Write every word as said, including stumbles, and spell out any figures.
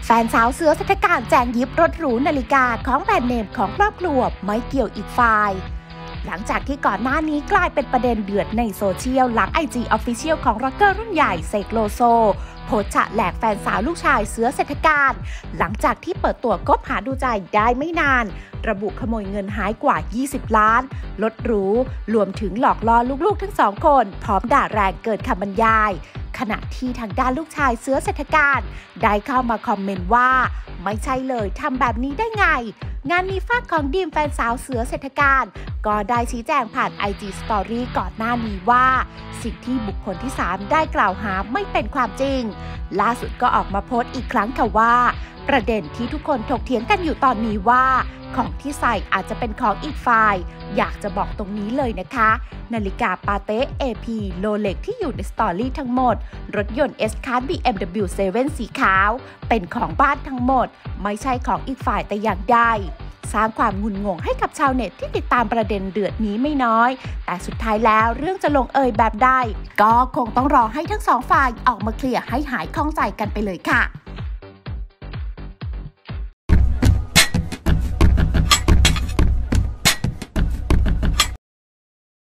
แฟนสาวเสือเศรษฐการแจงยิบรถหรูนาฬิกาของแบรนด์เนมของครอบครัวไม่เกี่ยวอีกฝ่ายหลังจากที่ก่อนหน้านี้กลายเป็นประเด็นเดือดในโซเชียลหลัง ไอ จี Official ของร็อกเกอร์รุ่นใหญ่เสกโลโซโพสต์ฉะแหลกแฟนสาวลูกชายเสือเศรษฐการหลังจากที่เปิดตัวคบหาดูใจได้ไม่นานระบุขโมยเงินหายกว่า ยี่สิบ ล้านรถหรูรวมถึงหลอกล่อลูกๆทั้งสองคนพร้อมด่าแรงเกินคำบรรยายขณะที่ทางด้านลูกชายเสือเศรษฐการได้เข้ามาคอมเมนต์ว่าไม่ใช่เลยทำแบบนี้ได้ไงงานนี้ฝากของดีมแฟนสาวเสือเศรษฐการก็ได้ชี้แจงผ่าน ไอ จี Story ก่อนหน้านี้ว่าสิ่งที่บุคคลที่สามได้กล่าวหาไม่เป็นความจริงล่าสุดก็ออกมาโพสต์อีกครั้งค่ะว่าประเด็นที่ทุกคนถกเถียงกันอยู่ตอนนี้ว่าของที่ใส่อาจจะเป็นของอีกฝ่ายอยากจะบอกตรงนี้เลยนะคะนาฬิกาปาเต้ เอ พี โรเล็กที่อยู่ในสตอรี่ทั้งหมดรถยนต์ S-Class บี เอ็ม ดับเบิลยู เซเว่น สีขาวเป็นของบ้านทั้งหมดไม่ใช่ของอีกฝ่ายแต่อย่างใดสร้างความงุนงงให้กับชาวเน็ตที่ติดตามประเด็นเดือดนี้ไม่น้อยแต่สุดท้ายแล้วเรื่องจะลงเอยแบบใดก็คงต้องรอให้ทั้งสองฝ่ายออกมาเคลียร์ให้หายข้องใจกันไปเลยค่ะ